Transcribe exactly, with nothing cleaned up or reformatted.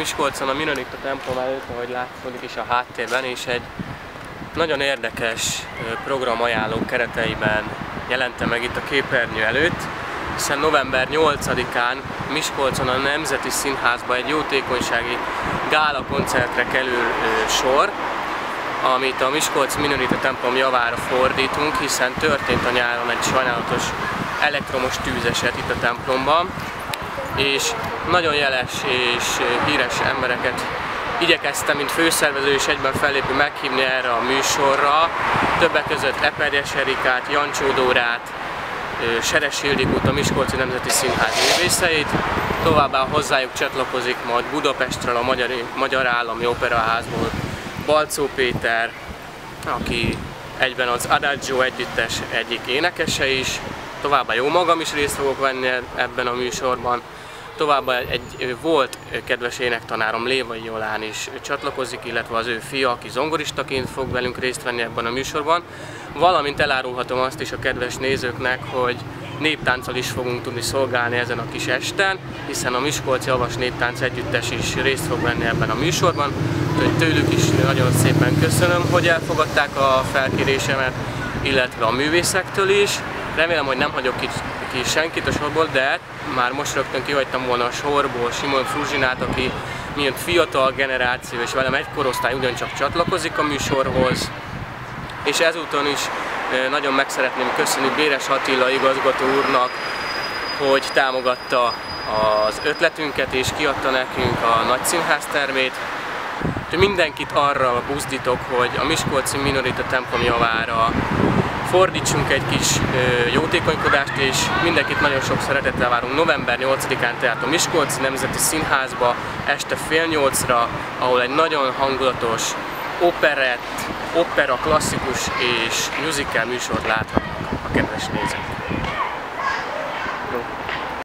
Miskolcon a Minorita templom előtt, ahogy látszódik is a háttérben, és egy nagyon érdekes programajánló kereteiben jelentem meg itt a képernyő előtt, hiszen november nyolcadikán Miskolcon a Nemzeti Színházban egy jótékonysági gála koncertre kerül sor, amit a Miskolci Minorita templom javára fordítunk, hiszen történt a nyáron egy sajnálatos elektromos tűzeset itt a templomban, és nagyon jeles és híres embereket igyekeztem, mint főszervező és egyben fellépő meghívni erre a műsorra. Többek között Eperjes Erikát, Jancsó Dórát, Seres Ildikót, a Miskolci Nemzeti Színház művészeit. Továbbá hozzájuk csatlakozik majd Budapestről, a Magyar, Magyar Állami Operaházból Balczó Péter, aki egyben az Adagio együttes egyik énekese is. Továbbá jó magam is részt fogok venni ebben a műsorban. Továbbá egy volt kedves énektanárom, Lévai Jolán is csatlakozik, illetve az ő fia, aki zongoristaként fog velünk részt venni ebben a műsorban. Valamint elárulhatom azt is a kedves nézőknek, hogy néptánccal is fogunk tudni szolgálni ezen a kis esten, hiszen a Miskolci Havas Néptánc Együttes is részt fog venni ebben a műsorban. Úgyhogy tőlük is nagyon szépen köszönöm, hogy elfogadták a felkérésemet, illetve a művészektől is. Remélem, hogy nem hagyok ki, ki senkit a sorból, de már most rögtön kihagytam volna a sorból Simon Fruzsinát, aki mint fiatal generáció és velem egy korosztály ugyancsak csatlakozik a műsorhoz. És ezúton is nagyon meg szeretném köszönni Béres Attila igazgató úrnak, hogy támogatta az ötletünket és kiadta nekünk a nagy színház termét. Mindenkit arra buzdítok, hogy a Miskolci Minorita templom javára fordítsunk egy kis jótékonykodást, és mindenkit nagyon sok szeretettel várunk november nyolcadikán, tehát a Miskolci Nemzeti Színházba este fél nyolcra, ahol egy nagyon hangulatos operett, opera, klasszikus és musical műsort láthatnak a kedves nézők. Jó.